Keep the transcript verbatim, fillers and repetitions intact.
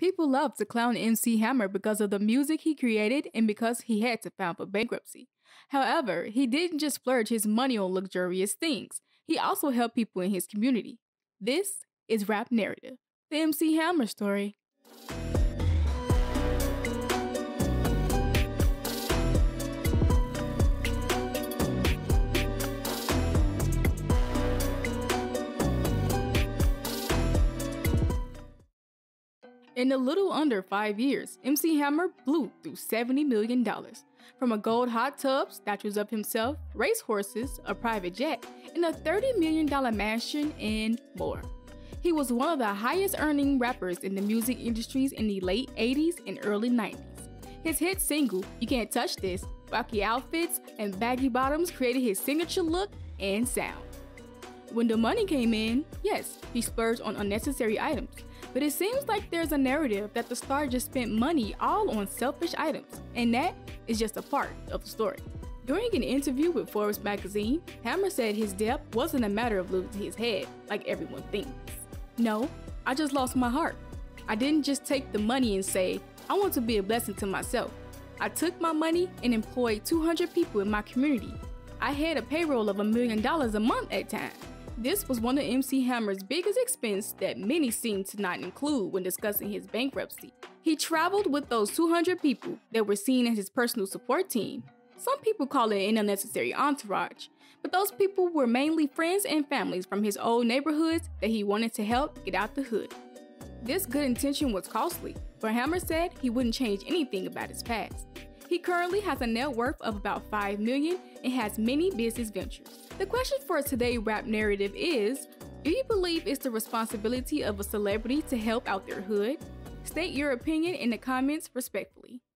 People love to clown M C Hammer because of the music he created and because he had to file for bankruptcy. However, he didn't just splurge his money on luxurious things, he also helped people in his community. This is Rap Narrative, the M C Hammer story. In a little under five years, M C Hammer blew through seventy million dollars. From a gold hot tub, statues of himself, racehorses, a private jet, and a thirty million dollars mansion, and more. He was one of the highest earning rappers in the music industries in the late eighties and early nineties. His hit single, You Can't Touch This, wacky outfits, and baggy bottoms created his signature look and sound. When the money came in, yes, he splurged on unnecessary items. But it seems like there's a narrative that the star just spent money all on selfish items, and that is just a part of the story. During an interview with Forbes magazine, Hammer said his debt wasn't a matter of losing his head, like everyone thinks. No, I just lost my heart. I didn't just take the money and say, I want to be a blessing to myself. I took my money and employed two hundred people in my community. I had a payroll of a million dollars a month at times. This was one of M C Hammer's biggest expenses that many seem to not include when discussing his bankruptcy. He traveled with those two hundred people that were seen as his personal support team. Some people call it an unnecessary entourage, but those people were mainly friends and families from his old neighborhoods that he wanted to help get out the hood. This good intention was costly, but Hammer said he wouldn't change anything about his past. He currently has a net worth of about five million dollars and has many business ventures. The question for today's rap narrative is, do you believe it's the responsibility of a celebrity to help out their hood? State your opinion in the comments respectfully.